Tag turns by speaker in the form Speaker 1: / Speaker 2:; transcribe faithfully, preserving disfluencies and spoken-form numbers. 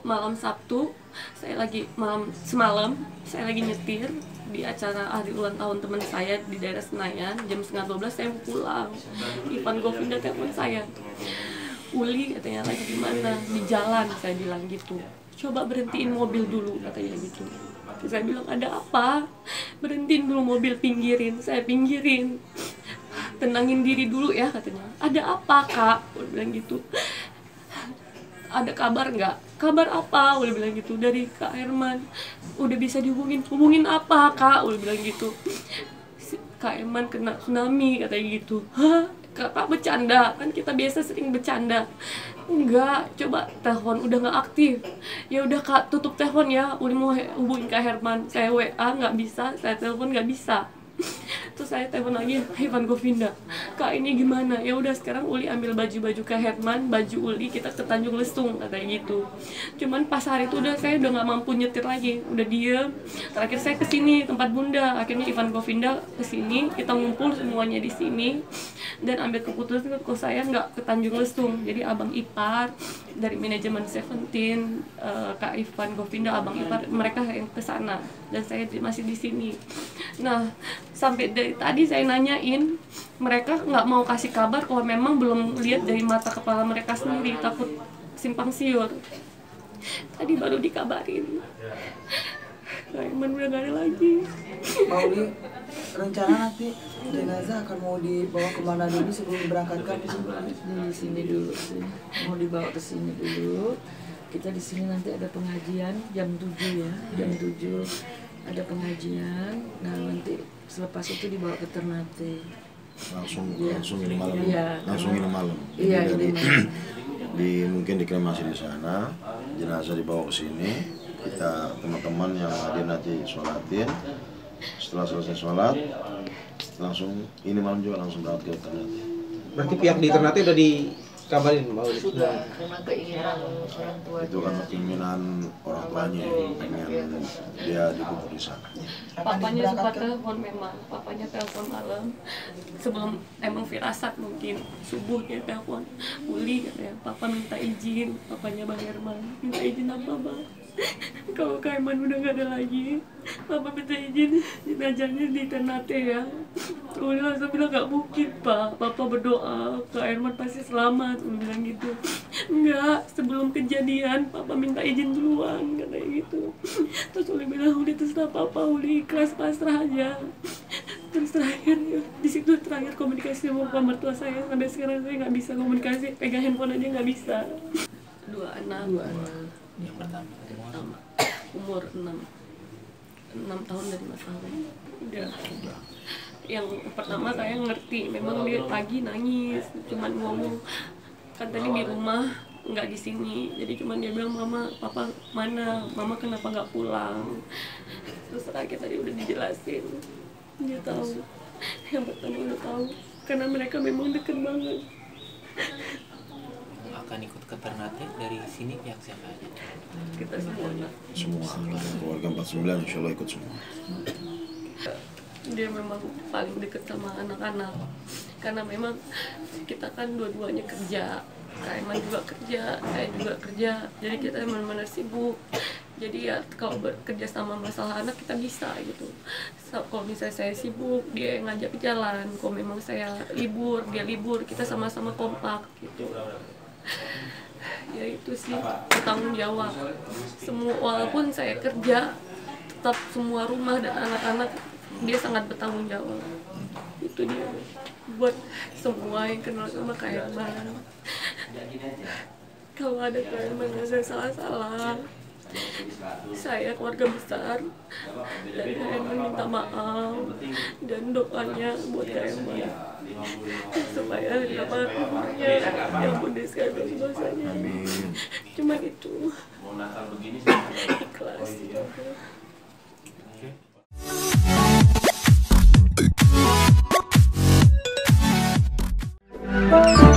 Speaker 1: malam Sabtu, saya lagi malam semalam saya lagi nyetir di acara hari ulang tahun teman saya di daerah Senayan. Jam setengah dua belas saya mau pulang. Ivan Govinda telepon saya, Uli katanya lagi di mana, di jalan. Saya bilang gitu, coba berhentiin mobil dulu katanya gitu. Terus saya bilang, ada apa? Berhentiin dulu mobil, pinggirin. Saya pinggirin, tenangin diri dulu ya katanya. Ada apa kak? Udah bilang gitu. Ada kabar nggak? Kabar apa? Udah bilang gitu. Dari Kak Herman. Udah bisa dihubungin. Hubungin apa kak? Udah bilang gitu. Kak Herman kena tsunami katanya gitu. Hah? Kakak bercanda? Kan kita biasa sering bercanda. Enggak, coba telepon udah nggak aktif. Ya udah kak, tutup telepon ya. Uli mau hubungin Kak Herman. Saya W A nggak bisa, saya telepon nggak bisa. Terus saya telepon lagi Ivan Govinda, kak ini gimana? Ya udah sekarang Uli ambil baju-baju Kak Herman, baju Uli kita ke Tanjung Lesung katanya gitu. Cuman pas hari itu udah saya udah nggak mampu nyetir lagi, udah diem. Terakhir saya kesini tempat Bunda, akhirnya Ivan Govinda kesini, kita ngumpul semuanya di sini dan ambil keputusan kalau saya nggak ke Tanjung Lesung. Jadi abang ipar dari manajemen Seventeen, uh, Kak Ivan Govinda, abang ipar mereka yang kesana dan saya masih di sini. Nah sampai dari tadi saya nanyain, mereka nggak mau kasih kabar kalau memang belum lihat dari mata kepala mereka sendiri, takut simpang siur. Tadi baru dikabarin Kak Herman udah gak ada lagi.
Speaker 2: Pak Uli, rencana nanti jenazah akan mau dibawa kemana dulu sebelum diberangkatkan?
Speaker 3: Di sini dulu sih, mau dibawa ke sini dulu. Kita di sini nanti ada pengajian jam tujuh ya, jam tujuh ada pengajian. Nah nanti selepas itu dibawa ke Ternate.
Speaker 4: Langsung
Speaker 3: ya.
Speaker 4: langsung ini malam.
Speaker 3: Ya,
Speaker 4: langsung ini malam.
Speaker 3: Iya,
Speaker 4: Jadi
Speaker 3: ini malam.
Speaker 4: di mungkin dikremasi di sana, jenazah dibawa ke sini. Kita teman-teman yang hadir nanti sholatin. Setelah selesai sholat, langsung ini malam juga langsung berangkat ke Ternate.
Speaker 5: Berarti pihak di Ternate udah dikabarin mau
Speaker 3: Sudah, memang keinginan orang tua.
Speaker 4: Itu kan keinginan orang tuanya, pengen dia dikubur di sana.
Speaker 1: Papanya sempat telepon, memang papanya telepon malam sebelum emang firasat mungkin subuhnya telepon, Uli katanya papa minta izin, papanya Bang Herman minta izin apa bang? Kalau Kak Herman udah gak ada lagi, papa minta izin jenazahnya di Ternate ya. Uli langsung bilang gak mungkin pak, papa berdoa Kak Herman pasti selamat. Uli bilang gitu. Enggak, sebelum kejadian papa minta izin duluan katanya gitu. Terus Uli bilang udah terserah papa, Uli ikhlas pasrah aja. Terus terakhir ya, di situ terakhir komunikasi sama bapak mertua saya, sampai sekarang saya nggak bisa komunikasi, pegang handphone aja nggak bisa. Dua anak.
Speaker 3: Dua anak.
Speaker 6: Yang pertama
Speaker 1: Pertama, umur enam enam tahun dan lima tahun. Udah. Yang pertama saya ngerti, memang dia pagi nangis, cuman ngomong kan tadi di rumah nggak di sini, jadi cuman dia bilang mama, papa mana, mama kenapa nggak pulang. Terus terakhir tadi udah dijelasin, dia tahu, yang pertama udah tahu, karena mereka memang deket banget.
Speaker 6: akan ikut ke Ternate dari sini pihak siapa aja?
Speaker 1: Kita semuanya.
Speaker 4: Semua keluarga empat puluh sembilan insya Allah ikut semua.
Speaker 1: Dia memang paling deket sama anak-anak, karena memang kita kan dua-duanya kerja, Kak Herman juga kerja, saya juga kerja, jadi kita benar-benar sibuk. Jadi ya kalau bekerja sama masalah anak kita bisa gitu. So, kalau misalnya saya sibuk, dia yang ngajak jalan. Kalau memang saya libur, dia libur, kita sama-sama kompak gitu. Ya itu sih bertanggung jawab. Semua walaupun saya kerja, tetap semua rumah dan anak-anak dia sangat bertanggung jawab. Itu dia buat semua yang kenal sama Kak Herman. Kalau ada Kak Herman yang saya salah-salah, saya keluarga besar dan Kak Herman minta maaf dan doanya buat Kak Herman supaya dapat umurnya yang budi sekali dosanya. Cuma itu ikhlas gitu.